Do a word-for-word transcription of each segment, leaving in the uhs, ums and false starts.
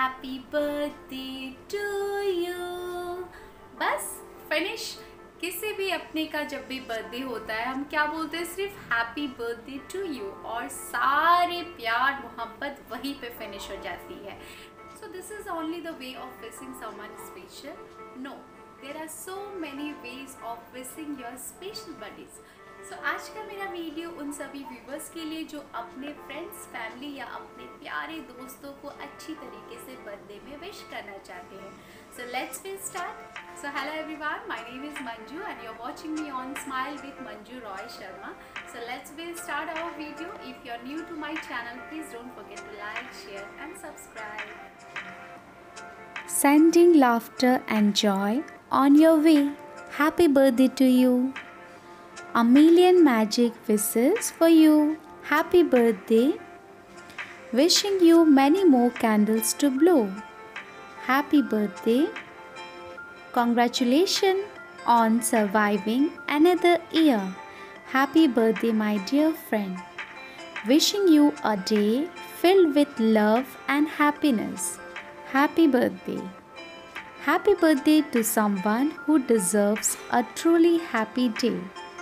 Happy birthday to you. बस finish. किसी भी अपने का जब भी बर्थडे होता है हम क्या बोलते हैं, सिर्फ हैप्पी बर्थडे टू यू, और सारे प्यार मोहब्बत वहीं पे फिनिश हो जाती है। So this is only the way of wishing someone special. No, there are so many ways of wishing your special birthdays. So आज का मेरा वीडियो उन सभी व्यूवर्स के लिए जो अपने फ्रेंड्स, फैमिली या अपने प्यारे दोस्तों को अच्छी तरीके से बर्थडे में विश करना चाहते हैं। So let's will start. So hello everyone, my name is Manju and you're watching me on Smile with Manju Roy Sharma. So let's will start our video. If you're new to my channel, please don't forget to like, share and subscribe. Sending laughter and joy on your way. Happy birthday to you. A million magic wishes for you. Happy birthday. Wishing you many more candles to blow. Happy birthday. Congratulations on surviving another year. Happy birthday, my dear friend. Wishing you a day filled with love and happiness. Happy birthday. Happy birthday to someone who deserves a truly happy day.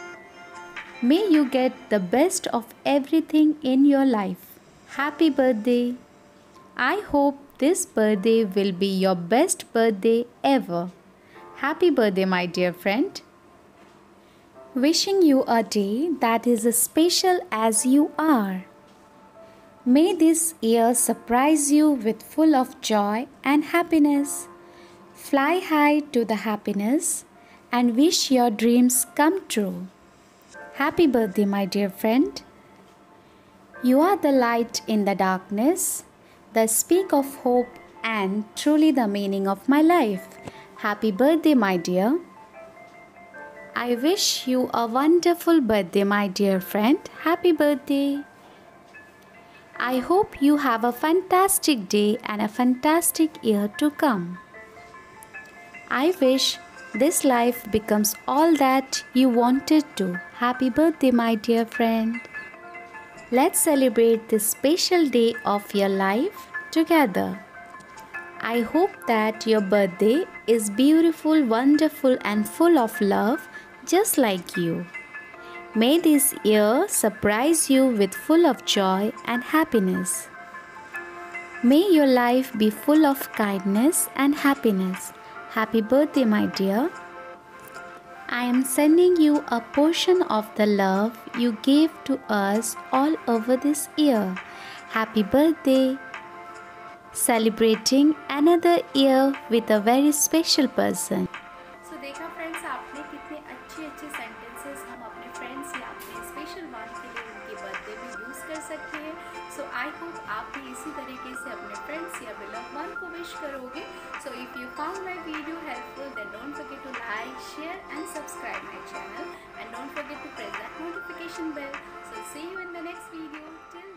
May you get the best of everything in your life. Happy birthday. I hope this birthday will be your best birthday ever. Happy birthday, my dear friend. Wishing you a day that is as special as you are. May this year surprise you with full of joy and happiness. Fly high to the happiness and wish your dreams come true. Happy birthday, my dear friend. You are the light in the darkness, the speak of hope and truly the meaning of my life. Happy birthday, my dear. I wish you a wonderful birthday, my dear friend. Happy birthday. I hope you have a fantastic day and a fantastic year to come. I wish this life becomes all that you wanted to. Happy birthday, my dear friend. Let's celebrate this special day of your life together. I hope that your birthday is beautiful, wonderful and full of love just like you. May this year surprise you with full of joy and happiness. May your life be full of kindness and happiness. Happy birthday, my dear. I am sending you a portion of the love you gave to us all over this year. Happy birthday. Celebrating another year with a very special person. So देखा friends, आपने कितने अच्छे अच्छे sentences हम अपने friends या अपने special one के लिए उनके बर्थडे में यूज़ कर सकते हैं। सो आई होप आप भी इसी तरीके से अपने फ्रेंड्स या बिलव वन को विश करोगे। So if you found my video helpful then don't forget to like, share and subscribe my channel and don't forget to press that notification bell. So see you in the next video. Till